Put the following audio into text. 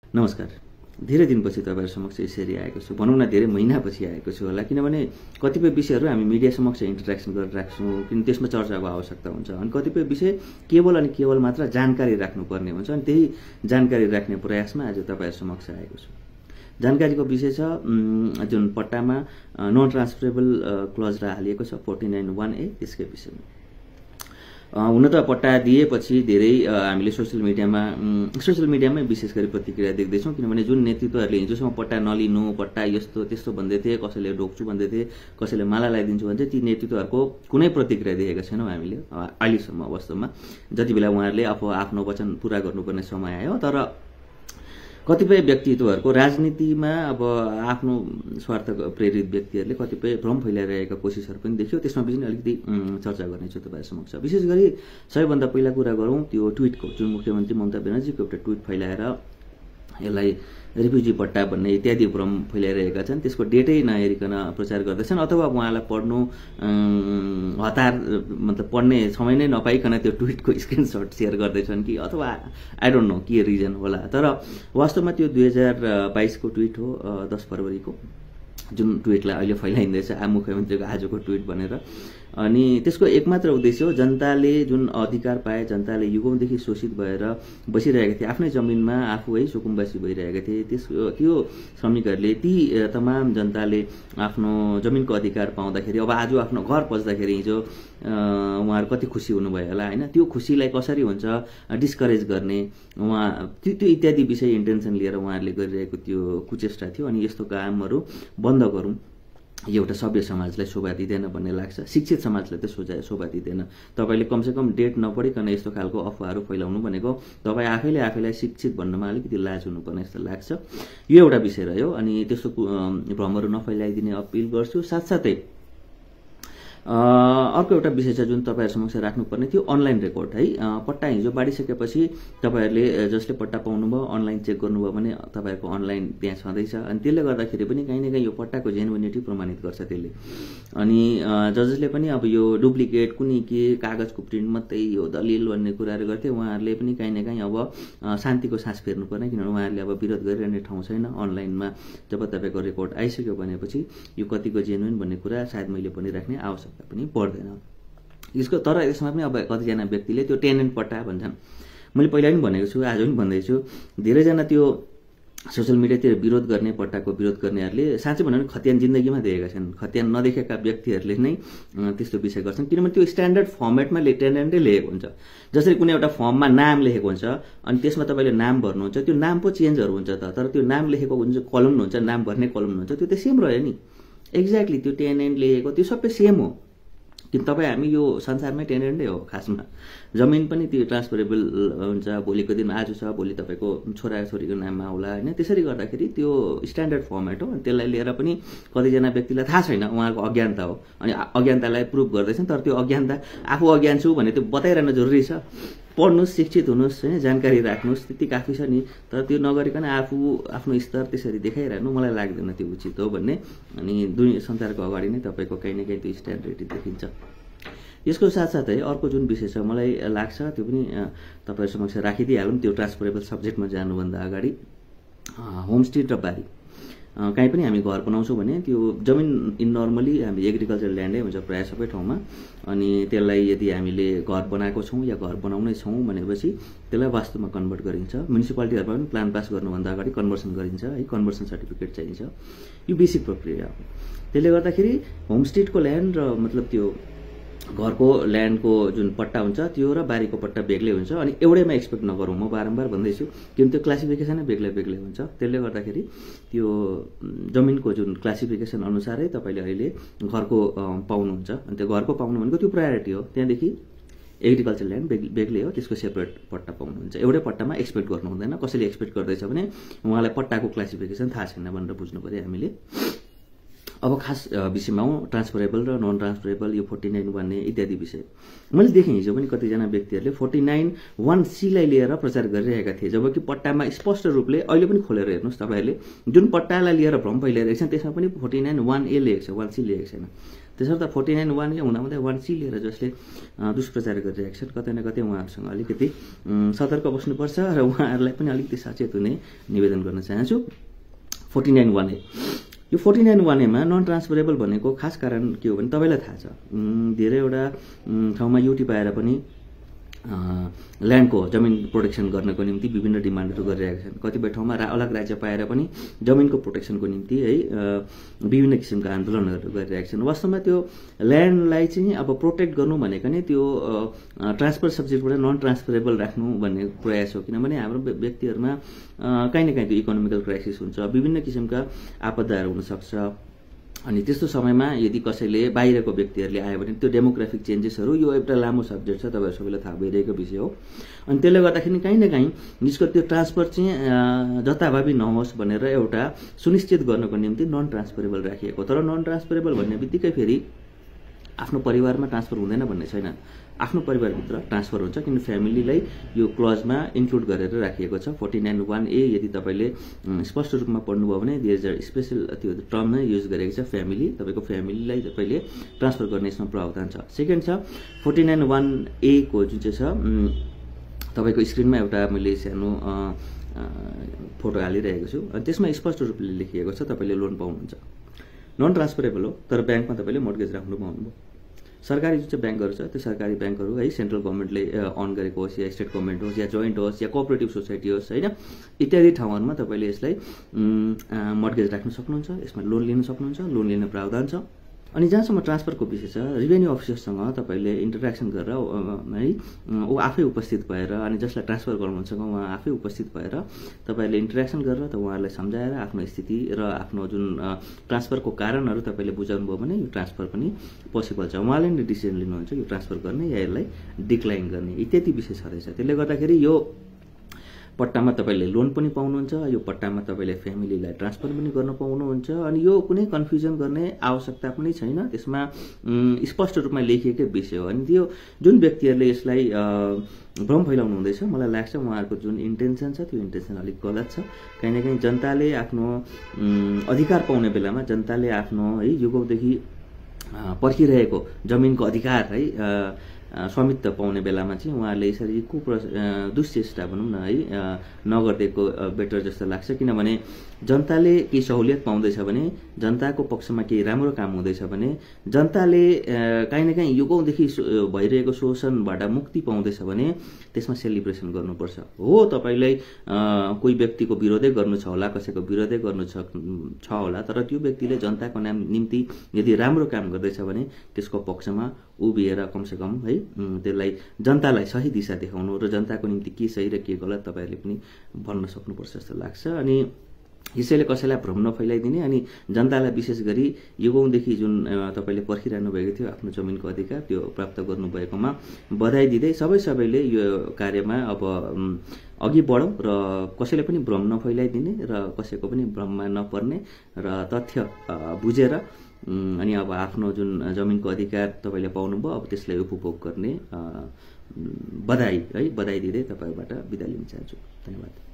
नमस्कार। धेरै दिनपछि तपाईहरु समक्ष यसरी आएको छु, भनौँ न धेरै महिनापछि आएको छु होला, किनभने कतिपय विषयहरू हामी मिडिया समक्ष इन्टरेक्सन गरेर राख्छौँ, किन त्यसमा चर्चाको आवश्यकता हुन्छ। अनि कतिपय विषय केवल अनि केवल मात्र जानकारी राख्नुपर्ने हुन्छ, अनि त्यही जानकारी राख्ने प्रयासमा आज तपाईहरु समक्ष आएको छु। जानकारीको विषय छ जुन पट्टामा नन ट्रान्सफरेबल क्लज हालिएको छ 49(1)A, त्यसकै विषयमा। हुन त पट्टा दिएपछि धेरै हामीले सोशल मिडियामै विशेष गरी प्रतिक्रिया देख्दैछौँ, किनभने जुन नेतृत्वहरूले हिजोसम्म पट्टा नलिनु, पट्टा यस्तो त्यस्तो भन्दै थिए, कसैले ढोक्छु भन्दै थिए, कसैले माला लगाइदिन्छु भन्दै, ती नेतृत्वहरूको कुनै प्रतिक्रिया देखेका छैनौँ हामीले अहिलेसम्म। वास्तवमा जति बेला उहाँहरूले आफ्नो वचन पूरा गर्नुपर्ने समय आयो, तर कतिपय व्यक्तित्वहरूको राजनीतिमा अब आफ्नो स्वार्थ प्रेरित व्यक्तिहरूले कतिपय भ्रम फैलाइरहेका कोसिसहरू पनि देखियो। त्यसमा पनि अलिकति चर्चा गर्नेछु तपाईहरु समक्ष। विशेष गरी सबैभन्दा पहिला कुरा गरौँ त्यो ट्विटको, जुन मुख्यमन्त्री ममता ब्यानर्जीको एउटा ट्विट फैलाएर यसलाई रिफ्युजी पट्टा भन्ने इत्यादि भ्रम फैलाइरहेका छन्। त्यसको डेटै नहेरिकन प्रचार गर्दैछन्, अथवा उहाँलाई पढ्नु हतार मतलब पढ्ने समय नै नपाइकन त्यो ट्विटको स्क्रिनशट सेयर गर्दैछन् कि अथवा आई डोन्ट नो के रिजन होला। तर वास्तवमा त्यो 2022 को ट्विट हो, 10 फरवरीको, जुन ट्विटलाई अहिले फैलाइँदैछ मुख्यमन्त्रीको आजको ट्विट भनेर। अनि त्यसको एकमात्र उद्देश्य हो जनताले जुन अधिकार पाए, जनताले युगौंदेखि शोषित भएर बसिरहेका थिए, आफ्नै जमिनमा आफू है सुकुम्बासी भइरहेका थिए, त्यो श्रमिकहरूले ती तमाम जनताले आफ्नो जमिनको अधिकार पाउँदाखेरि अब आज आफ्नो घर पस्दाखेरि हिजो उहाँहरू कति खुसी हुनुभयो होला हैन। त्यो खुसीलाई कसरी हुन्छ डिस्करेज गर्ने उहाँ त्यो इत्यादि विषय इन्टेन्सन लिएर उहाँहरूले गरिरहेको त्यो कुचेष्टा थियो। अनि यस्तो कामहरू बन्द गरौँ, एउटा सभ्य समाजलाई शोभा दिँदैन भन्ने लाग्छ। शिक्षित समाजलाई त शोभा दिँदैन। तपाईले कमसेकम डेट नपढिकन यस्तो खालको अफवाहहरू फैलाउनु भनेको तपाईँ आफैलाई शिक्षित भन्नमा अलिकति लाज हुनुपर्ने जस्तो लाग्छ। यो एउटा विषय रह्यो। अनि त्यस्तो भ्रमहरू नफैलाइदिने अपिल गर्छु। साथसाथै अर्को एउटा विषय छ जुन तपाईहरु समक्ष राख्नुपर्ने थियो, अनलाइन रेकर्ड है। पट्टा हिजो बाडिसकेपछि तपाईहरुले जसले पट्टा पाउनुभयो अनलाइन चेक गर्नुभयो भने तपाईहरुको अनलाइन त्यहाँ छँदैछ, अनि त्यसले गर्दाखेरि पनि कहीँ न कहीँ यो पट्टाको जेन्युनिटी प्रमाणित गर्छ त्यसले। अनि जसले पनि अब यो डुप्लिकेट कुनै के कागजको प्रिन्ट मात्रै यो दलिल भन्ने कुराहरू गर्थे, उहाँहरूले पनि कहीँ न कहीँ अब शान्तिको सास फेर्नुपर्ने, किनभने उहाँहरूले अब विरोध गरिरहने ठाउँ छैन। अनलाइनमा जब तपाईको रेकर्ड आइसक्यो भनेपछि यो कतिको जेन्युइन भन्ने कुरा सायद मैले पनि राख्ने आवश्यकता पनि पर्दैन यसको। तर यसमा पनि अब कतिजना व्यक्तिले त्यो टेनेन्ट पट्टा भन्छन्। मैले पहिला पनि भनेको छु, आज पनि भन्दैछु, धेरैजना त्यो सोशल मिडियातिर विरोध गर्ने, पट्टाको विरोध गर्नेहरूले साँच्चै भन्यो भने खत्यान जिन्दगीमा देखेका छन्। खत्यान नदेखेका व्यक्तिहरूले नै त्यस्तो विषय गर्छन्, किनभने त्यो स्ट्यान्डर्ड फर्मेटमा टेनेन्टै लेखेको हुन्छ। जसरी कुनै एउटा फर्ममा नाम लेखेको हुन्छ अनि त्यसमा तपाईले नाम भर्नुहुन्छ, त्यो नाम पो चेन्जहरू हुन्छ त, तर त्यो नाम लेखेको हुन्छ कलम हुन्छ, नाम भर्ने कलम हुन्छ, त्यो त सेम रह्यो नि। एक्ज्याक्टली त्यो टेनेन्ट लेखेको त्यो सबै सेम हो। किन तपाईँ हामी यो संसारमै टेनेन्टै हो खासमा। जमिन पनि त्यो ट्रान्सफरेबल हुन्छ, भोलिको दिनमा आज छ भोलि तपाईँको छोराछोरीको नाममा होला हैन। त्यसरी गर्दाखेरि त्यो स्ट्यान्डर्ड फर्मेट हो। अनि त्यसलाई लिएर पनि कतिजना व्यक्तिलाई थाहा छैन, उहाँको अज्ञानता हो। अनि अज्ञानतालाई प्रुभ गर्दैछन्, तर त्यो अज्ञानता आफू अज्ञान छु भने त्यो बताइरहन जरुरी छ। पढ्नुस्, शिक्षित हुनुस् हैन, जानकारी राख्नुस्, त्यति काफी छ नि। तर त्यो नगरिकन आफू आफ्नो स्तर त्यसरी देखाइरहनु मलाई लाग्दैन त्यो उचित हो भन्ने। अनि दुनिया संसारको अगाडि नै तपाईको कहीँ न कहीँ त्यो स्ट्यान्डर्ड देखिन्छ। यसको साथसाथै अर्को जुन विषय छ मलाई लाग्छ त्यो पनि तपाईहरु समक्ष राखिदिइहालौँ। त्यो ट्रान्सफरेबल सब्जेक्टमा जानुभन्दा अगाडि होमस्टे र बारी कहीँ पनि हामी घर बनाउँछौँ भने त्यो जमिन इन नर्मली हामी एग्रिकल्चर ल्यान्डै हुन्छ प्रायः सबै ठाउँमा। अनि त्यसलाई यदि हामीले घर बनाएको छौँ या घर बनाउनै छौँ भनेपछि त्यसलाई वास्तुमा कन्भर्ट गरिन्छ। म्युनिसिपालिटीहरुमा पनि प्लान पास गर्नुभन्दा अगाडि कन्भर्सन गरिन्छ है, कन्भर्सन सर्टिफिकेट चाहिन्छ। यो बेसिक प्रक्रिया हो। त्यसले गर्दाखेरि होमस्टेको ल्यान्ड र मतलब त्यो घरको ल्यान्डको जुन पट्टा हुन्छ त्यो र बारीको पट्टा बेग्लै हुन्छ। अनि एउटैमा एक्सपेक्ट नगरौँ, म बारम्बार भन्दैछु, किनभने त्यो क्लासिफिकेसनै बेग्लै हुन्छ। त्यसले गर्दाखेरि त्यो जमिनको जुन क्लासिफिकेसन अनुसारै तपाईले अहिले घरको पाउनुहुन्छ। अनि त्यो घरको पाउनु भनेको त्यो प्रायोरिटी हो। त्यहाँदेखि एग्रिकल्चर ल्यान्ड बेग्लै हो, त्यसको सेपरेट पट्टा पाउनुहुन्छ। एउटै पट्टामा एक्सपेक्ट गर्नु हुँदैन। कसैले एक्सपेक्ट गर्दैछ भने उहाँलाई पट्टाको क्लासिफिकेसन थाहा छैन भनेर बुझ्नु पर्यो हामीले। अब खास विषयमा हौँ, ट्रान्सफरेबल र नन ट्रान्सफरेबल, यो 49(1)A इत्यादि विषय मैले देखेँ हिजो पनि कतिजना व्यक्तिहरूले 49(1)C लाई लिएर प्रचार गरिरहेका थिए, जबकि पट्टामा स्पष्ट रूपले अहिले पनि खोलेर हेर्नुहोस् तपाईँहरूले जुन पट्टालाई लिएर भ्रम फैलाइरहेको छ त्यसमा पनि 49(1)A लेखेको छ, 1C लेखेको छैन। त्यसर्थ 49(1) हुँदाहुँदै 1C लिएर जसले दुष्प्रचार गरिरहेका छन् कतै न कतै उहाँहरूसँग अलिकति सतर्क बस्नुपर्छ र उहाँहरूलाई पनि अलिकति सचेत हुने निवेदन गर्न चाहन्छु। 49(1)A यो 49(1)A मा नन ट्रान्सफरेबल भनेको खास कारण के हो भने तपाईँलाई थाहा छ, धेरैवटा ठाउँमा युटी पाएर पनि ल्यान्डको जमिन प्रोटेक्सन गर्नको निम्ति विभिन्न डिमान्डहरू गरिरहेका छन्। कतिपय ठाउँमा अलग राज्य पाएर पनि जमिनको प्रोटेक्सनको निम्ति है विभिन्न किसिमका आन्दोलनहरू गरिरहेका छन्। वास्तवमा त्यो ल्यान्डलाई चाहिँ अब प्रोटेक्ट गर्नु भनेको नै त्यो ट्रान्सफर सब्जेक्टबाट नन ट्रान्सफरेबल राख्नु भन्ने प्रयास हो। किनभने हाम्रो व्यक्तिहरूमा काहीँ न काहीँ त्यो इकोनोमिकल क्राइसिस हुन्छ, विभिन्न किसिमका आपदाहरू हुनसक्छ। अनि त्यस्तो समयमा यदि कसैले बाहिरको व्यक्तिहरूले आयो भने त्यो डेमोग्राफिक चेन्जेसहरू यो एउटा लामो सब्जेक्ट छ, तपाईँहरू सबैलाई थाहा भइरहेको विषय हो। अनि त्यसले गर्दाखेरि काहीँ न काहीँ निष्कर्ष त्यो ट्रान्सफर चाहिँ जताभावी नहोस् भनेर एउटा सुनिश्चित गर्नको निम्ति नन ट्रान्सफरेबल राखिएको। तर नन ट्रान्सफरेबल भन्ने बित्तिकै फेरि आफ्नो परिवारमा ट्रान्सफर हुँदैन भन्ने छैन, आफ्नो परिवारभित्र ट्रान्सफर हुन्छ। किन फ्यामिलीलाई यो क्लजमा इन्क्लुड गरेर राखिएको छ। 49(1)A यदि तपाईँले स्पष्ट रूपमा पढ्नुभयो भने देयर इज अ स्पेसल त्यो टर्म नै युज गरेको छ, फ्यामिली। तपाईँको फ्यामिलीलाई तपाईँले ट्रान्सफर गर्ने यसमा प्रावधान छ। सेकेन्ड छ 49(1)A को जुन चाहिँ छ तपाईँको स्क्रिनमा एउटा मैले सानो फोटो हालिरहेको छु। अनि त्यसमा स्पष्ट रूपले लेखिएको छ तपाईँले लोन पाउनुहुन्छ। नन ट्रान्सफरेबल हो, तर ब्याङ्कमा तपाईँले मोर्गेज राख्नु पाउनुभयो। सरकारी जुन चाहिँ ब्याङ्कहरू छ त्यो सरकारी ब्याङ्कहरू है सेन्ट्रल गभर्मेन्टले अन गरेको होस् या स्टेट गभर्मेन्ट होस् या जोइन्ट होस् या कोअपरेटिभ सोसाइटी होस् होइन, इत्यादि ठाउँहरूमा तपाईँले यसलाई मोर्गेज राख्न सक्नुहुन्छ, यसमा लोन लिन सक्नुहुन्छ, लोन लिन प्रावधान छ। अनि जहाँसम्म ट्रान्सफरको विषय छ, रेभेन्यू अफिसरसँग तपाईँले इन्टरेक्सन गरेर है ऊ आफै उपस्थित भएर अनि जसलाई ट्रान्सफर गर्नुहुन्छ उहाँ आफै उपस्थित भएर तपाईँले इन्टरेक्सन गरेर त उहाँहरूलाई सम्झाएर आफ्नो स्थिति र आफ्नो जुन ट्रान्सफरको कारणहरू तपाईँले बुझाउनु भयो भने यो ट्रान्सफर पनि पोसिबल छ। उहाँले नै डिसिजन लिनुहुन्छ यो ट्रान्सफर गर्ने या यसलाई डिक्लाइन गर्ने, इत्यादि विषय छँदैछ। त्यसले गर्दाखेरि यो पट्टामा तपाईँले लोन पनि पाउनुहुन्छ, यो पट्टामा तपाईँले फ्यामिलीलाई ट्रान्सफर पनि गर्न पाउनुहुन्छ। अनि यो कुनै कन्फ्युजन गर्ने आवश्यकता पनि छैन, त्यसमा स्पष्ट रूपमा लेखिएकै विषय हो। अनि त्यो जुन व्यक्तिहरूले यसलाई भ्रम फैलाउनु हुँदैछ, मलाई लाग्छ उहाँहरूको जुन इन्टेन्सन छ त्यो इन्टेन्सन अलिक गलत छ। कहीँ न कहीँ जनताले आफ्नो अधिकार पाउने बेलामा, जनताले आफ्नो है युगौँदेखि पर्खिरहेको जमिनको अधिकार है स्वामित्व पाउने बेलामा चाहिँ उहाँहरूले यसरी दुश्चेष्टा भनौँ न है नगरिदिएको बेटर जस्तो लाग्छ। किनभने जनताले केही सहुलियत पाउँदैछ भने, जनताको पक्षमा केही राम्रो काम हुँदैछ भने, जनताले काहीँ न काहीँ युगौँदेखि भइरहेको शोषणबाट मुक्ति पाउँदैछ भने त्यसमा सेलिब्रेसन गर्नुपर्छ। हो तपाईँलाई कोही व्यक्तिको विरोधै गर्नु छ होला, कसैको विरोधै गर्नु छ होला, तर त्यो व्यक्तिले जनताको निम्ति यदि राम्रो काम गर्दैछ भने त्यसको पक्षमा उभिएर कमसेकम है त्यसलाई जनतालाई सही दिशा देखाउनु र जनताको निम्ति के सही र के गलत तपाईँहरूले पनि भन्न सक्नुपर्छ जस्तो लाग्छ। अनि यसैले कसैलाई भ्रम नफैलाइदिने अनि जनतालाई विशेष गरी युगौँदेखि जुन तपाईँले पर्खिरहनु भएको थियो आफ्नो जमिनको अधिकार त्यो प्राप्त गर्नुभएकोमा बधाई दिँदै सबैले यो कार्यमा अब अघि बढौँ र कसैले पनि भ्रम नफैलाइदिने र कसैको पनि भ्रममा नपर्ने र तथ्य बुझेर अनि अब आफ्नो जुन जमिनको अधिकार तपाईँले पाउनुभयो अब त्यसलाई उपभोग गर्ने बधाई दिँदै तपाईँबाट बिदा लिन चाहन्छु। धन्यवाद।